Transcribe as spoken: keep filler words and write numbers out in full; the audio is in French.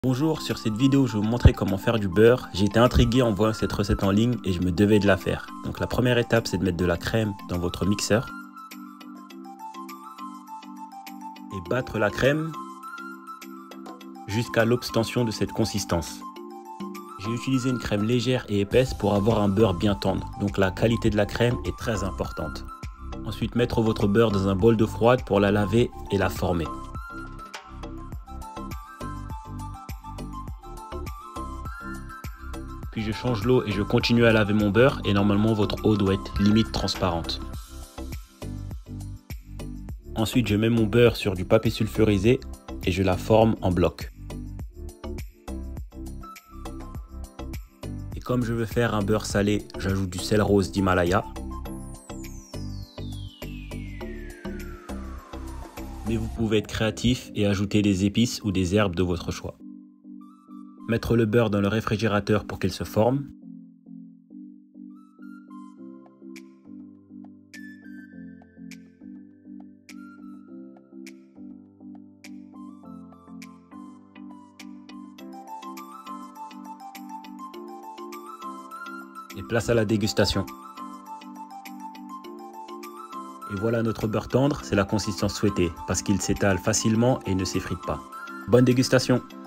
Bonjour, sur cette vidéo je vais vous montrer comment faire du beurre. J'ai été intrigué en voyant cette recette en ligne et je me devais de la faire. Donc la première étape, c'est de mettre de la crème dans votre mixeur et battre la crème jusqu'à l'obtention de cette consistance. J'ai utilisé une crème légère et épaisse pour avoir un beurre bien tendre, donc la qualité de la crème est très importante. Ensuite, mettre votre beurre dans un bol d'eau froide pour la laver et la former. Puis je change l'eau et je continue à laver mon beurre et normalement votre eau doit être limite transparente. Ensuite je mets mon beurre sur du papier sulfurisé et je la forme en bloc. Et comme je veux faire un beurre salé, j'ajoute du sel rose d'Himalaya. Mais vous pouvez être créatif et ajouter des épices ou des herbes de votre choix. Mettre le beurre dans le réfrigérateur pour qu'il se forme. Et place à la dégustation. Et voilà notre beurre tendre, c'est la consistance souhaitée parce qu'il s'étale facilement et ne s'effrite pas. Bonne dégustation!